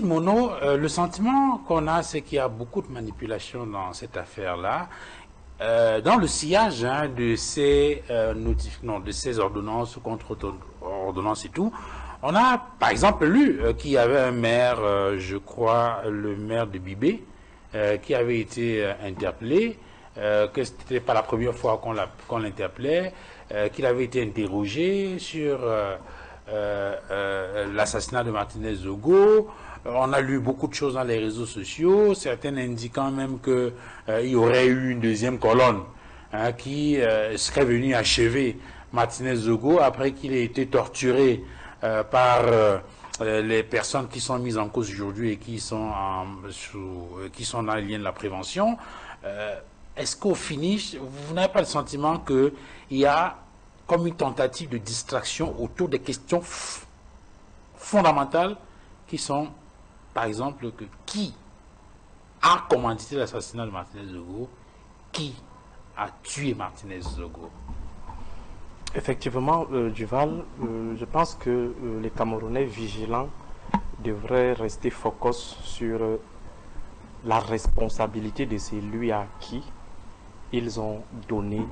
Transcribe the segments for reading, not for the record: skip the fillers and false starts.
Issy Mono, le sentiment qu'on a, c'est qu'il y a beaucoup de manipulation dans cette affaire-là. Dans le sillage de ces de ces ordonnances, contre-ordonnances et tout, on a par exemple lu qu'il y avait un maire, je crois le maire de Bibé, qui avait été interpellé, que ce n'était pas la première fois qu'on l'interpellait, qu'il avait été interrogé sur l'assassinat de Martinez Zogo. On a lu beaucoup de choses dans les réseaux sociaux, certaines indiquant même qu'il y aurait eu une deuxième colonne qui serait venue achever Martinez Zogo après qu'il ait été torturé par les personnes qui sont mises en cause aujourd'hui et qui sont dans les liens de la prévention. Est-ce qu'au finish, vous n'avez pas le sentiment qu'il y a comme une tentative de distraction autour des questions fondamentales qui sont, par exemple, qui a commandité l'assassinat de Martinez Zogo, qui a tué Martinez Zogo? Effectivement, Duval, je pense que les Camerounais vigilants devraient rester focus sur la responsabilité de celui à qui ils ont donné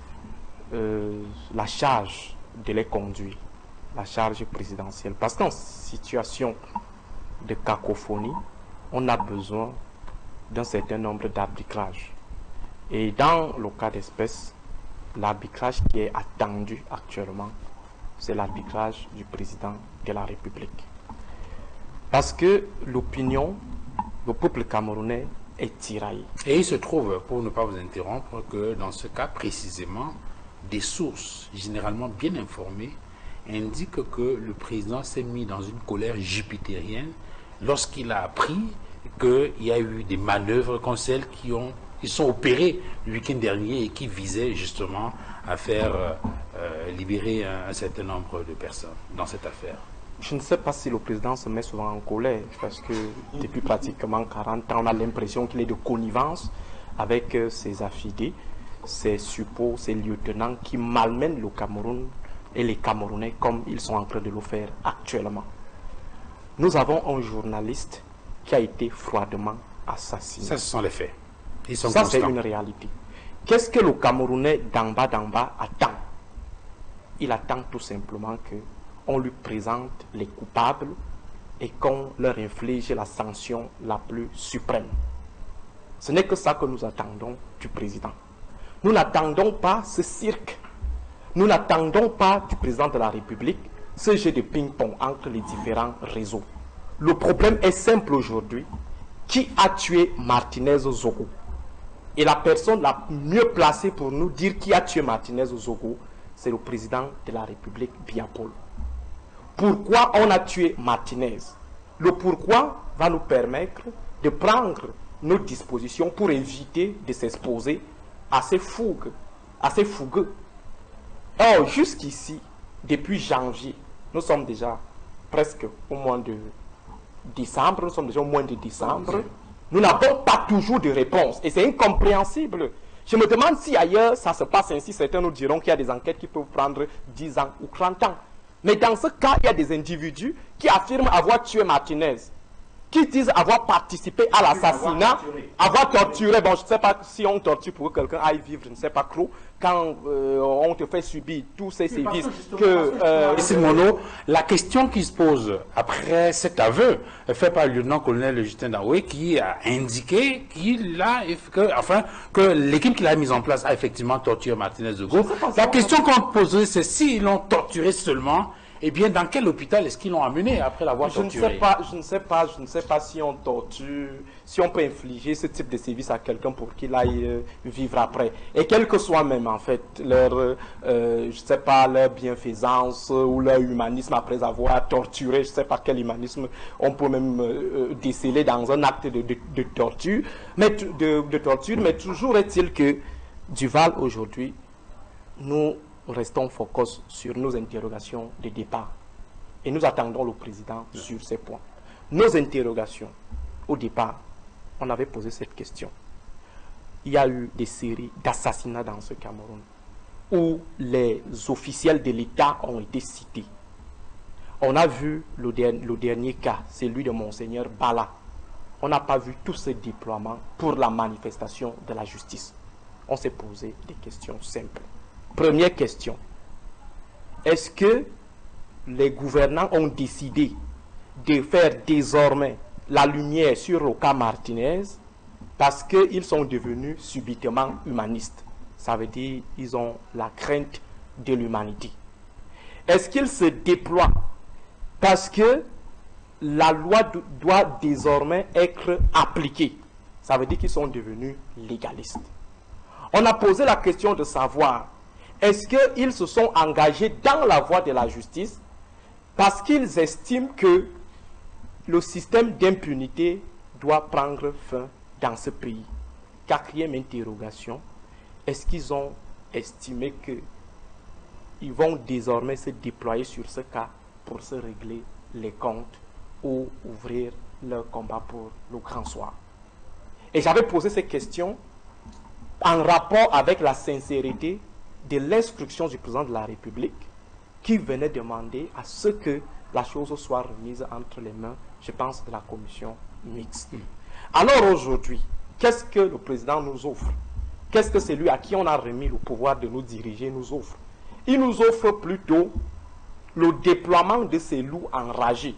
la charge de les conduire, la charge présidentielle. Parce qu'en situation de cacophonie, on a besoin d'un certain nombre d'arbitrages. Et dans le cas d'espèce, l'arbitrage qui est attendu actuellement, c'est l'arbitrage du président de la République. Parce que l'opinion, le peuple camerounais est tiraillé. Et il se trouve, pour ne pas vous interrompre, que dans ce cas précisément, des sources généralement bien informées indiquent que le président s'est mis dans une colère jupitérienne lorsqu'il a appris qu'il y a eu des manœuvres comme celles qui sont opérées le week-end dernier et qui visaient justement à faire libérer un certain nombre de personnes dans cette affaire. Je ne sais pas si le président se met souvent en colère, parce que depuis pratiquement 40 ans, on a l'impression qu'il est de connivence avec ses affidés, ses suppôts, ses lieutenants qui malmènent le Cameroun et les Camerounais comme ils sont en train de le faire actuellement. Nous avons un journaliste qui a été froidement assassiné. Ça, ce sont les faits. Ils sont Ça, constants. c'est une réalité. Qu'est-ce que le Camerounais d'en bas attend? Il attend tout simplement qu'on lui présente les coupables et qu'on leur inflige la sanction la plus suprême. Ce n'est que ça que nous attendons du président. Nous n'attendons pas ce cirque. Nous n'attendons pas du président de la République ce jeu de ping-pong entre les différents réseaux. Le problème est simple aujourd'hui. Qui a tué Martinez Zogo? Et la personne la mieux placée pour nous dire qui a tué Martinez Zogo, c'est le président de la République, Biya-Paul. Pourquoi on a tué Martinez? Le pourquoi va nous permettre de prendre nos dispositions pour éviter de s'exposer à ces fougues, Or, jusqu'ici, depuis janvier, nous sommes déjà presque au mois de décembre, nous n'avons pas toujours de réponse et c'est incompréhensible. Je me demande si ailleurs ça se passe ainsi, certains nous diront qu'il y a des enquêtes qui peuvent prendre 10 ans ou 30 ans. Mais dans ce cas, il y a des individus qui affirment avoir tué Martinez, qui disent avoir participé à l'assassinat, avoir torturé. Bon, je ne sais pas si on torture pour que quelqu'un aille vivre, je ne sais pas trop, quand on te fait subir tous ces sévices que... Issy Mono, la question qui se pose après cet aveu fait par le lieutenant-colonel Justin Daoué qui a indiqué que l'équipe qu'il a mise en place a effectivement torturé Martinez Zogo. La question qu'on pose, c'est s'ils l'ont torturé seulement, eh bien, dans quel hôpital est-ce qu'ils l'ont amené après l'avoir torturé? Je ne sais pas si on torture, si on peut infliger ce type de service à quelqu'un pour qu'il aille vivre après. Et quel que soit même, en fait, leur, je ne sais pas, leur bienfaisance ou leur humanisme après avoir torturé, je ne sais pas quel humanisme on peut même déceler dans un acte de torture. Mais toujours est-il que Duval, aujourd'hui, nous restons focus sur nos interrogations de départ et nous attendons le président sur ces points. Nos interrogations, au départ, on avait posé cette question. Il y a eu des séries d'assassinats dans ce Cameroun où les officiels de l'État ont été cités. On a vu le dernier cas, celui de Monseigneur Bala. On n'a pas vu tout ce déploiement pour la manifestation de la justice. On s'est posé des questions simples. Première question. Est-ce que les gouvernants ont décidé de faire désormais la lumière sur le cas Martinez parce qu'ils sont devenus subitement humanistes? Ça veut dire qu'ils ont la crainte de l'humanité. Est-ce qu'ils se déploient parce que la loi doit désormais être appliquée? Ça veut dire qu'ils sont devenus légalistes. On a posé la question de savoir, est-ce qu'ils se sont engagés dans la voie de la justice parce qu'ils estiment que le système d'impunité doit prendre fin dans ce pays? Quatrième interrogation, est-ce qu'ils ont estimé qu'ils vont désormais se déployer sur ce cas pour se régler les comptes ou ouvrir leur combat pour le grand soir? Et j'avais posé ces questions en rapport avec la sincérité de l'instruction du président de la République qui venait demander à ce que la chose soit remise entre les mains, je pense, de la commission mixte. Alors aujourd'hui, qu'est-ce que le président nous offre? Qu'est-ce que celui à qui on a remis le pouvoir de nous diriger nous offre? Il nous offre plutôt le déploiement de ces loups enragés.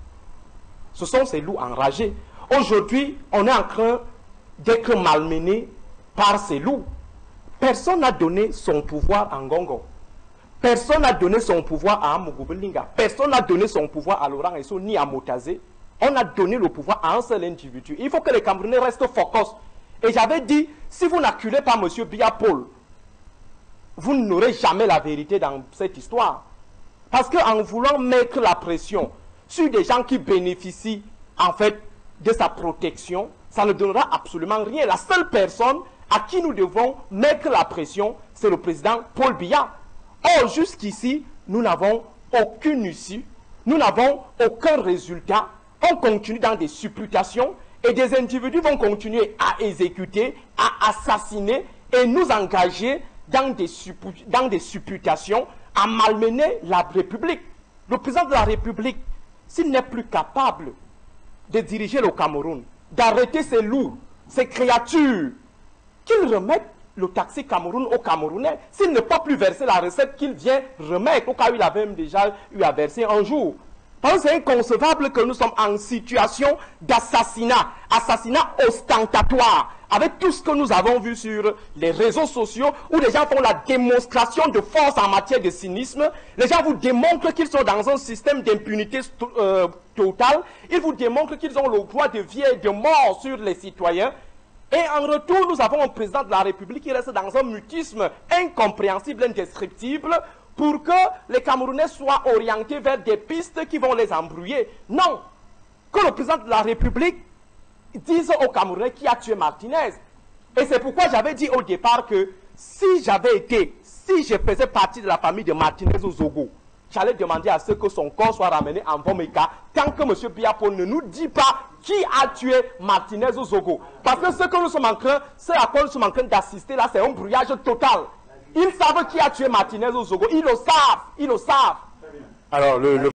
Ce sont ces loups enragés. Aujourd'hui, on est en train d'être malmené par ces loups. Personne n'a donné son pouvoir à Ngongo. Personne n'a donné son pouvoir à Amugubelinga. Personne n'a donné son pouvoir à Laurent Esso ni à Motazé. On a donné le pouvoir à un seul individu. Il faut que les Camerounais restent focus. Et j'avais dit, si vous n'acculez pas M. Biya-Paul, vous n'aurez jamais la vérité dans cette histoire. Parce qu'en voulant mettre la pression sur des gens qui bénéficient en fait de sa protection, ça ne donnera absolument rien. La seule personne à qui nous devons mettre la pression, c'est le président Paul Biya. Or, jusqu'ici, nous n'avons aucune issue, nous n'avons aucun résultat. On continue dans des supputations et des individus vont continuer à exécuter, à assassiner et nous engager dans des supputations, à malmener la République. Le président de la République, s'il n'est plus capable de diriger le Cameroun, d'arrêter ces loups, ces créatures, qu'il remette le taxi Cameroun aux Camerounais, s'il ne peut plus verser la recette qu'il vient remettre, au cas où il avait même déjà eu à verser un jour. Parce que c'est inconcevable que nous sommes en situation d'assassinat, assassinat ostentatoire, avec tout ce que nous avons vu sur les réseaux sociaux, où les gens font la démonstration de force en matière de cynisme. Les gens vous démontrent qu'ils sont dans un système d'impunité totale. Ils vous démontrent qu'ils ont le droit de vie et de mort sur les citoyens. Et en retour, nous avons un président de la République qui reste dans un mutisme incompréhensible, indescriptible, pour que les Camerounais soient orientés vers des pistes qui vont les embrouiller. Non, que le président de la République dise aux Camerounais qui a tué Martinez. Et c'est pourquoi j'avais dit au départ que si je faisais partie de la famille de Martinez Ozogo, j'allais demander à ce que son corps soit ramené en Bomeka tant que M. Biya-Paul ne nous dit pas qui a tué Martinez Ozogo. Parce que ce que nous sommes en train, ce à quoi nous sommes en train d'assister là, c'est un brouillage total. Ils savent qui a tué Martinez Ozogo, ils le savent, ils le savent. Alors,